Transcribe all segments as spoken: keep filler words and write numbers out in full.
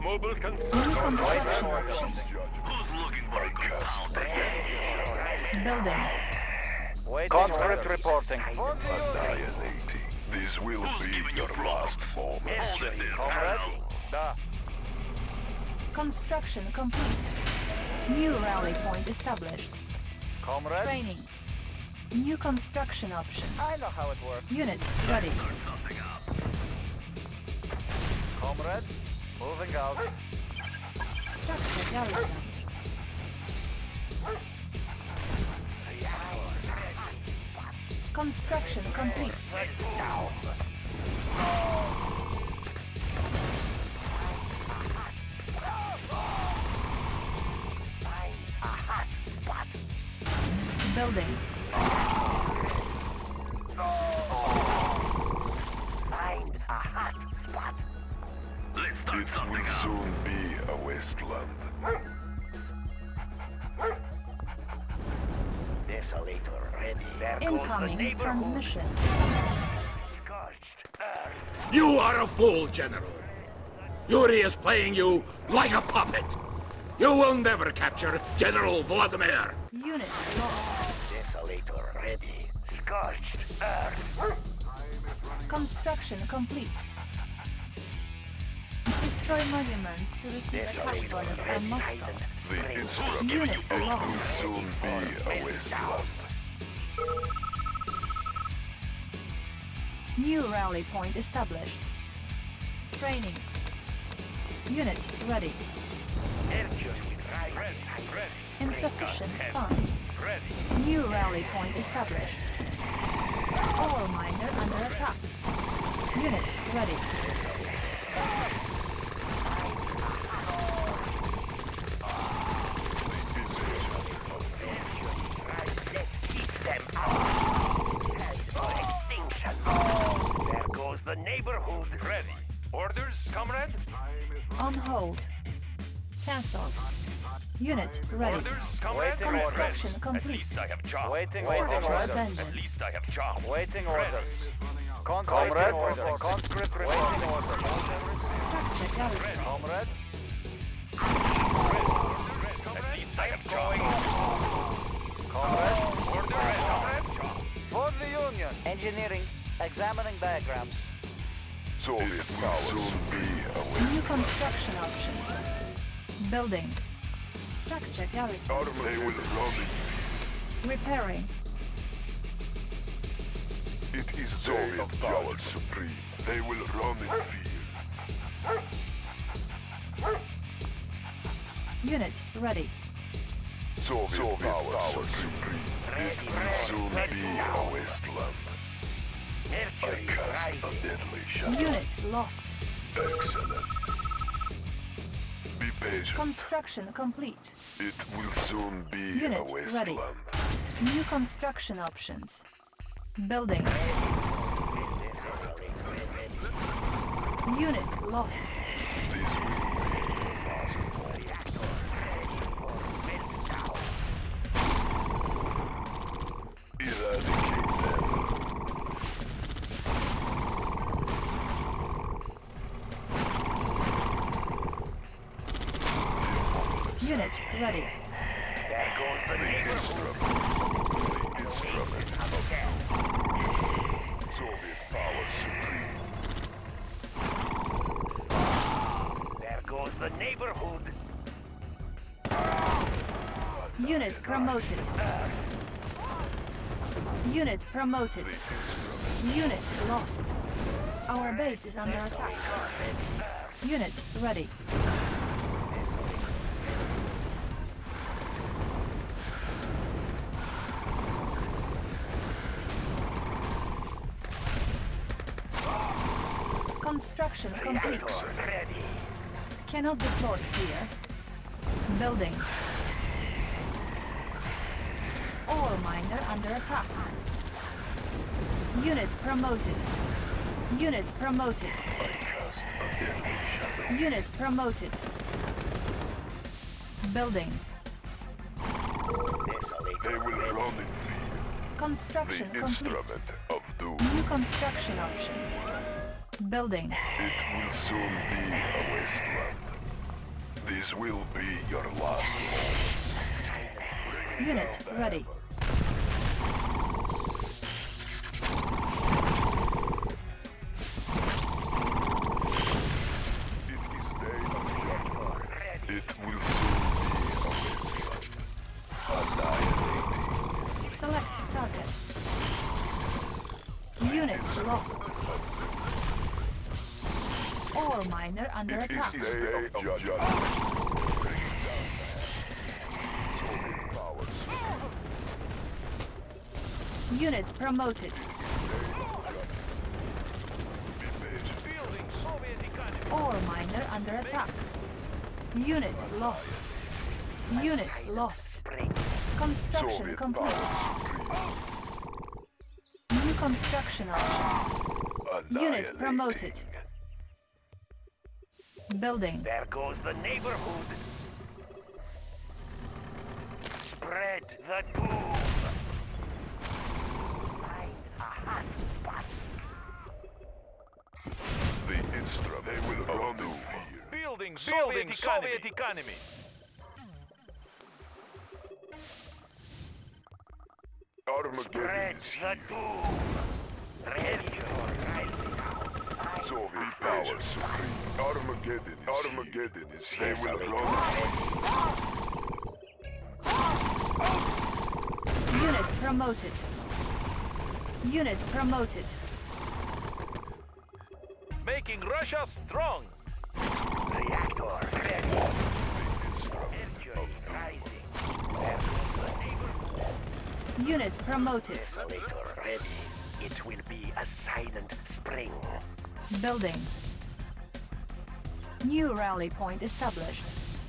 Mobile New construction. construction options. Who's looking for a good pound? Building. Conscript reporting. Annihilating. This will Who's be giving you your problems? last moment. Hold it there, Comrade. pal. Da. Construction complete. New rally point established. Comrade. Training. New construction options. I know how it works. Unit ready. Start something up. Comrade. Moving out. Structure garrison. Construction complete. Building. Find a hot spot. Let's start It something will up. soon be a wasteland. Desolator ready. There goes the Incoming neighborhood. transmission. Scorched earth. You are a fool, General. Yuri is playing you like a puppet. You will never capture General Vladimir. Unit lost. Desolator ready. Scorched earth. Construction complete. Destroy monuments to receive attack bonus from Moscow. The instrument Unit will lost. soon be a wasteland. New rally point established. Training. Unit ready. Mercury rise. Insufficient funds. Ready. New rally point established. Ore miner under attack. Unit ready. Keep them out. Head for extinction. There goes the neighborhood. Ready. Orders, comrade? On hold. Cancel. Unit ready. Orders, comrade? Waiting orders. Construction At complete. least I have job. Waiting Structure orders. abandoned. At least I have job. Waiting Ready. orders. Conscript Comrade. order. Conscript waiting order. Structure garrison. Comrade. At least I have job. Comrade. Order, comrade. For the Union. Engineering. Examining diagrams. Soviet will soon be a New wasteland. construction options. Building. Structure garrison. They will run in Repairing. It is Soviet power supreme. They will run in fear. Unit ready. Soviet, power, supreme. It will soon be a wasteland. I Mercury cast a rising. deadly shadow. Unit lost. Excellent. Be patient. Construction complete. It will soon be Unit a ready. wasteland. New construction options. Building. Unit lost. This will be eradicate them. Unit ready. There goes the neighborhood. Instrument of Soviet power supreme. There goes the neighborhood. Unit promoted. Unit promoted. Unit lost. Our base is under attack. Unit ready. Construction complete. Ready. Cannot deploy here. Building. Ore miner under attack. Unit promoted. Unit promoted. Cast a deadly shadow. Unit promoted. Building. They will run in fear. Construction The complete. instrument of doom. New construction options. Building. It will soon be a wasteland. This will be your last. Unit ready. It is day of judgment. It will soon be annihilated. Select target. Unit lost. Ore miner under It is attack. day of judgment. Soviet power supreme. Unit promoted. Building Soviet economy. Ore miner under attack. Unit lost. Unit lost. Construction Soviet complete. power supreme. New construction options. Unit promoted. Building. There goes the neighborhood. Spread the doom. Find a hot spot. The instrument they will run in fear. Building Soviet Soviet economy. Armageddon Spread is the here. doom. Ready for rising. Soviet power supreme. Armageddon is Armageddon is here. They will run. Unit promoted. Unit promoted. Making Russia strong. Reactor ready. Mercury rising. There goes the neighborhood. Unit promoted. Desolator ready. It will be a silent spring. Building. New rally point established.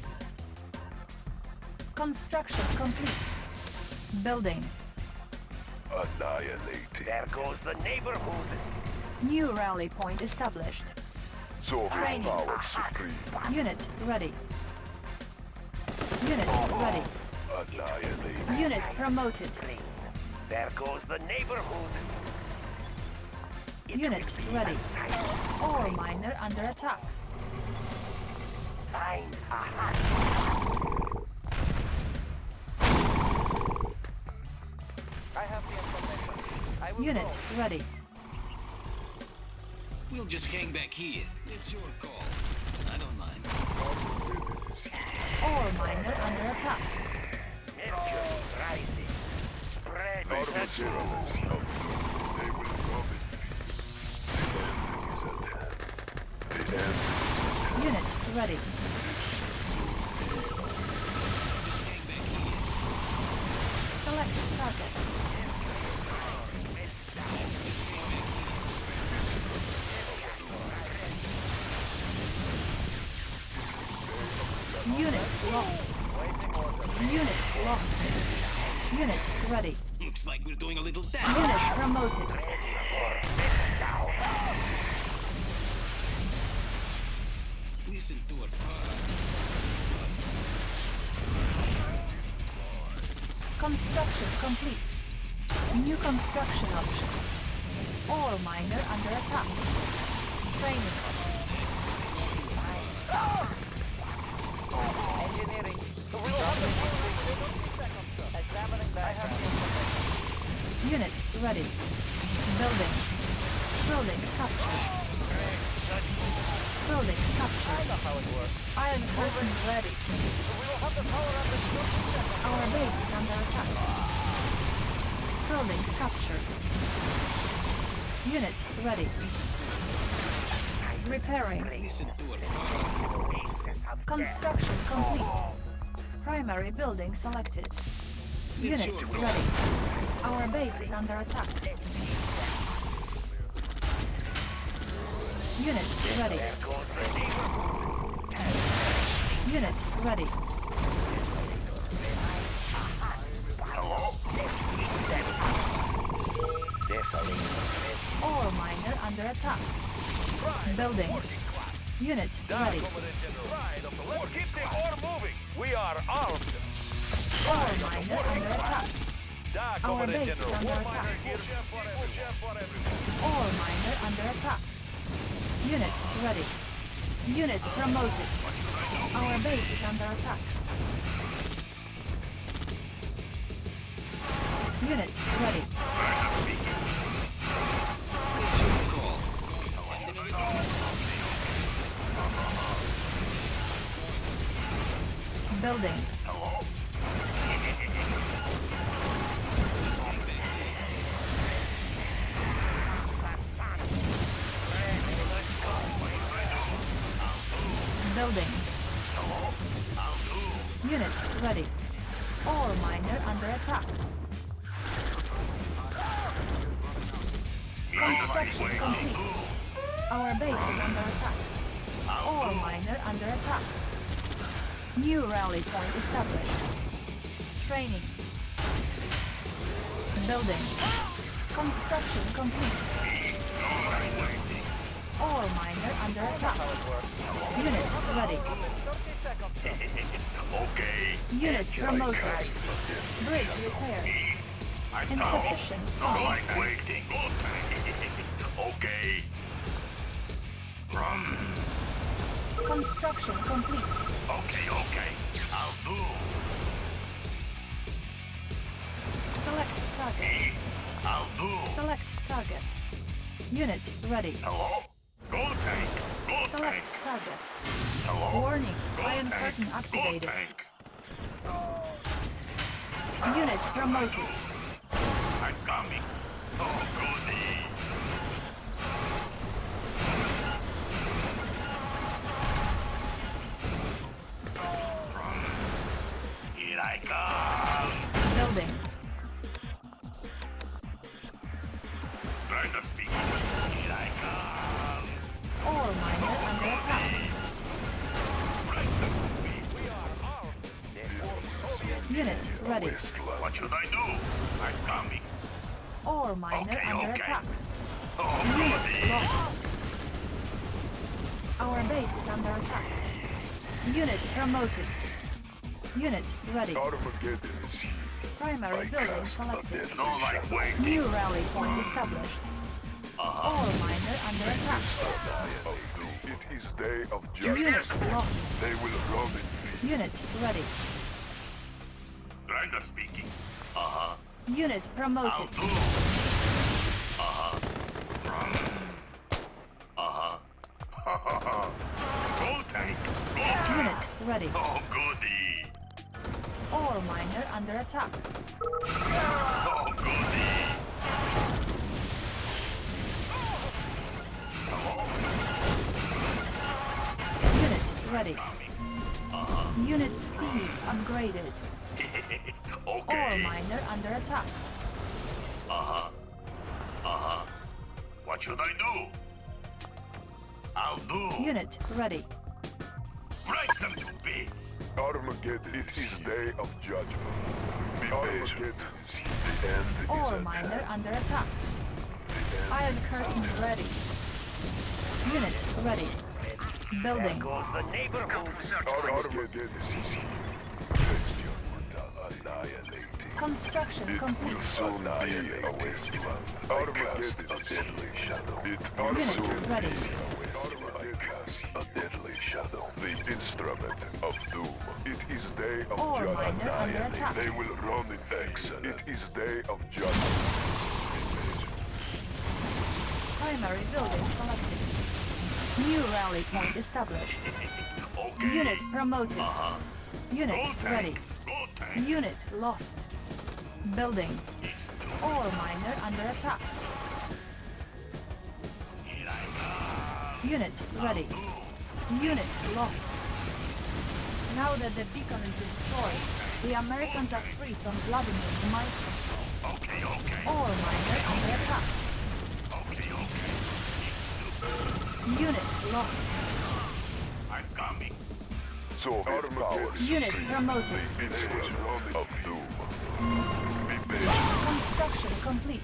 Construction complete. Building. Annihilated. There goes the neighborhood. New rally point established. Soviet Training. power supreme. Unit ready. Unit ready. Annihilated. Unit promoted. Spring. There goes the neighborhood. It Unit will be ready. a silent Ore spring. miner under attack. Find a hot I have the information. I will Unit go. ready. We'll just hang back here. It's your call. I don't mind. Ore miner under attack. Mercury rising. Spread the Armageddon is doom. here. They will run it. The end is at hand. The end. Unit ready. Just hang back here. Select target. Unit lost. Unit lost. Unit ready. Looks like we're doing a little Unit damage. promoted. Listen to her. Construction complete. New construction options. Ore miner under attack. Training. Engineering. So we will have the building within fifty seconds, sir. Examining that. I have the information. Unit ready. Building. Building captured. Building I captured. know how it works. Iron curtain ready. So we will have the power under fifty seconds. Our base is under attack. Building captured. Unit ready. Repairing. Listen to her. Construction complete. Primary building selected. Unit your call. ready. Our base is under attack. Unit ready. Unit ready. Ore miner under attack. Building. Unit ready. Right, okay. Let's keep the ore moving. We are armed. Ore miner under attack. Da, Our Commandant base is General. under War attack. miner here. Chef for everyone. Chef for everyone. Ore miner under attack. Unit ready. Unit promoted. Our base is under attack. Unit ready. It's your call. Building. Building. Unit ready. Ore miner under attack. Construction complete. Our base is under attack. Ore miner under attack. New rally point established. Training. Building. Construction complete. Ore miner under attack. Unit ready. Okay. Unit promoted. Bridge repaired. Insufficient funds. Waiting. Okay. Run. Construction complete. Okay, okay. I'll do. Select target. I'll do. Select target. Unit ready. Hello? Go tank. Go Select tank. target. Hello? Warning. Go Iron tank. curtain Go activated. tank. Unit promoted. I'm coming. Oh, goody. Run. Here I come. Building. Try to speak. Here I come. Ore miner under attack. Unit ready. What should I do? I'm coming. Ore miner Okay, under okay. attack. Oh, Unit goody. lost. Our base is under attack. Unit promoted. Unit ready. Armageddon is here. Primary building selected. No like waiting. New rally point established. Uh-huh. Ore miner under attack. Of doom. It is day of judgment. Unit lost. They will run in fear. Unit ready. Grinder speaking. Uh-huh. Unit I'll promoted. do. Uh-huh. Run. Uh-huh. Go tank. Go tank. Unit ready. Oh, goody. Ore miner under attack. Oh, goody. Unit ready. Unit speed upgraded. Ore Okay. miner under attack. Uh-huh. Uh-huh. What should I do? I'll do. Unit ready. Break them to bits. Armageddon. It is day of judgment. Be patient. The end is Ore at miner hand. under attack. The end Iron is curtain at hand. ready. Unit ready. Building. Goes the neighborhood. Armageddon is here. Question annihilating. Construction It will complete. soon be a wasteland. Armageddon is a deadly shadow. It will Unit soon ready. be a wasteland. I cast a deadly shadow. The instrument of doom. It is day of Ore judgment. miner under attack. They will run in excellent. It is day of judgment. Primary building selected. New rally point established. Okay. Unit promoted. Uh-huh. Unit Go tank. ready. Go tank. Unit lost. Building. Ore miner under attack. Here I come. Unit ready. Unit lost. Now that the beacon is destroyed, the Americans are free from Vladimir's mind control. Okay, okay. Ore miner under attack. Okay, okay. Unit lost. I'm coming. Soviet powers. Unit promoted. The instrument of doom. Be patient. Construction complete.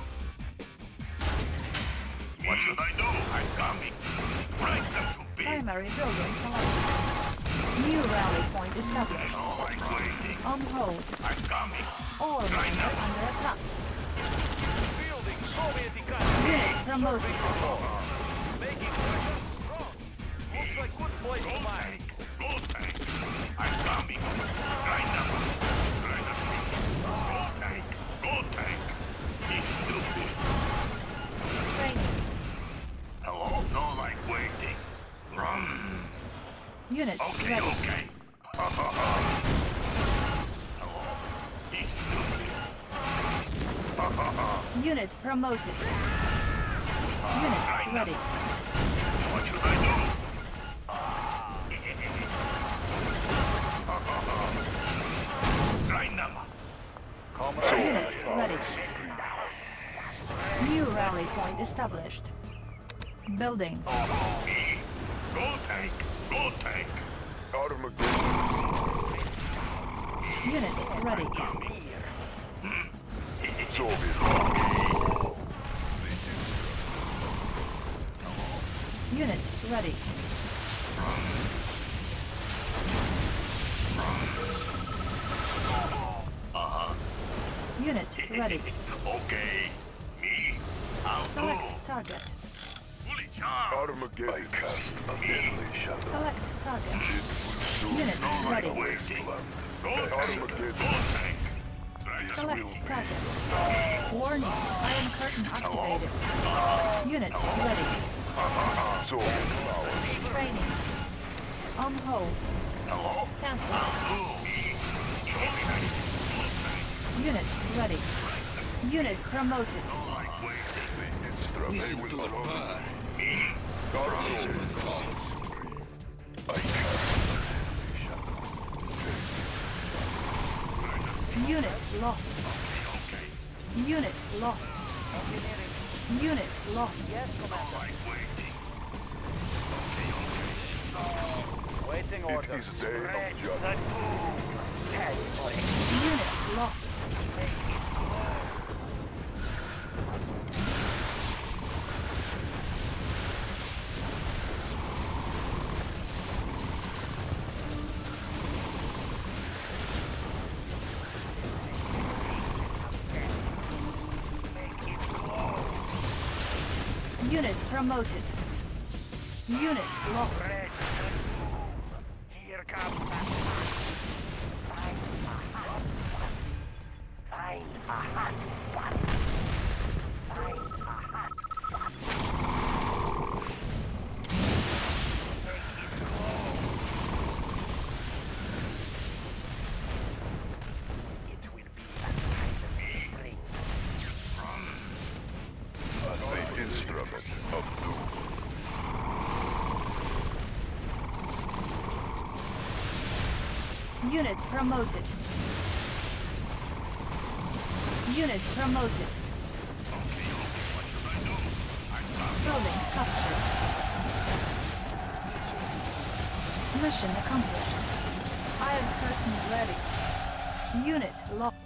What should I do? I'm coming. Break them to bits. Primary building selected. New rally point established. No like waiting. On hold. I'm coming. Ore miner under attack. Building Soviet economy. Unit promoted. Making Russian strong. Looks like good place to mine. Go tank. I'm coming. Right now. Right now. Go tank. Go tank. Be stupid. Training. Hello? No like waiting. Run. Unit Okay, ready. okay. Ha ha ha. Hello? Be stupid. Ha ha ha. Unit promoted. Unit ready. What should I do? Ha ha ha. Right now. Unit ready. New rally point established. Building. Me. Go tank. Go tank. Armageddon. Unit ready. Soviet. Unit ready. Uh-huh. Unit ready. Okay. Me. I'll go. Select target. Fully charged. Armageddon. I cast a deadly shadow. Select target. It will soon Unit be ready. a wasteland. Go The tank. Go Armageddon. tank. Reyes Select will be. target. Warning. Iron curtain activated. Unit ready. Soviet power. Training. On hold. Hello? Cancel. I'll Unit ready. Unit promoted. like waiting. The instrument Listen will to a allow bar. Armageddon. I cast a deadly shadow. Unit lost. Unit lost. Unit lost. Yes, Commander. Like waiting. Waiting It order. is day of judgment. Unit lost. Unit promoted. Unit lost. Here comes Find a hot spot. Find a hot spot. It will be a kind of spring. The instrument of doom. Unit promoted. Unit promoted. Building captured. Mission accomplished. Iron curtain ready. Unit locked.